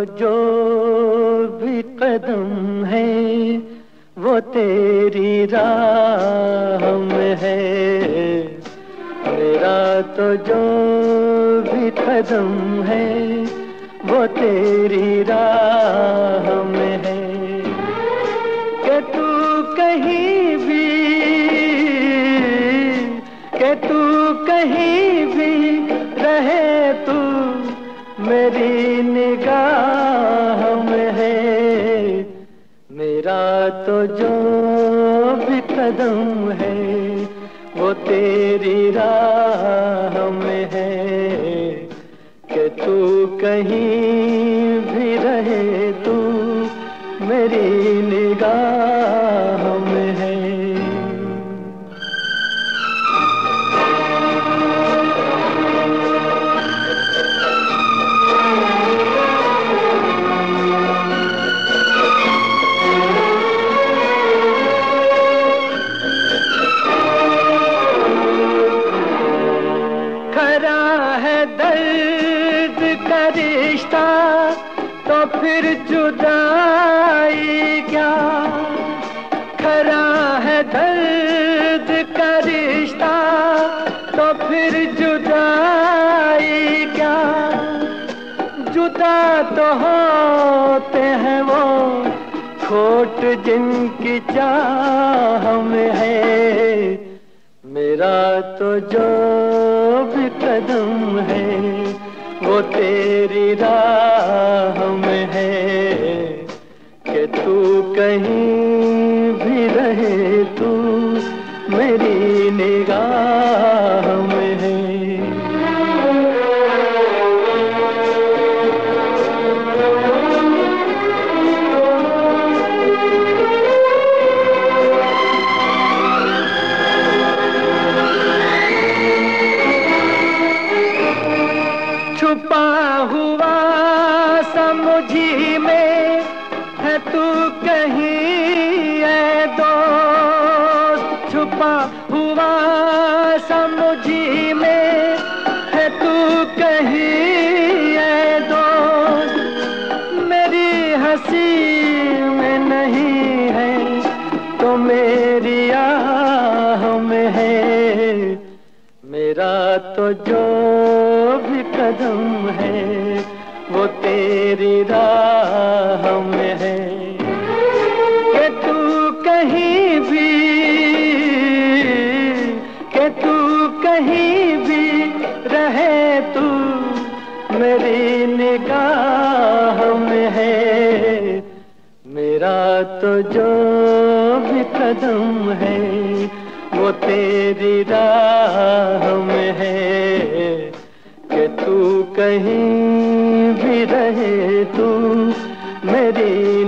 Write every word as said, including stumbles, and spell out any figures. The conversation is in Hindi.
जो भी कदम है वो तेरी राह में है। मेरा तो जो भी कदम है वो तेरी राह में है। कि तू कहीं भी कि तू कहीं भी रहे तू मेरी निगाह में है। मेरा तो जो भी कदम है वो तेरी राह में है। कि तू कहीं भी रहे तू मेरी निगाह में है। दर्द का रिश्ता तो फिर जुदाई क्या। खरा है दर्द का रिश्ता तो फिर जुदाई क्या। जुदा तो होते हैं वो खोट जिनकी चाह में है। मेरा तो जो भी कदम है वो तेरी राह में है। कि तू कहीं भी रहे तू मेरी निगाह में है। छुपा हुआ समुझी में है तू कहीं ऐ दोस्त। छुपा हुआ समुझी में है तू कहीं ऐ दोस्त। मेरी हंसी में नहीं है तो मेरी आह में है। मेरा तो जो भी कदम है वो तेरी राह में है। कि तू कहीं भी कि तू कहीं भी रहे तू मेरी निगाह में है। मेरा तो जो भी कदम है वो तेरी राह में है। कि तू कहीं भी रहे तू मेरी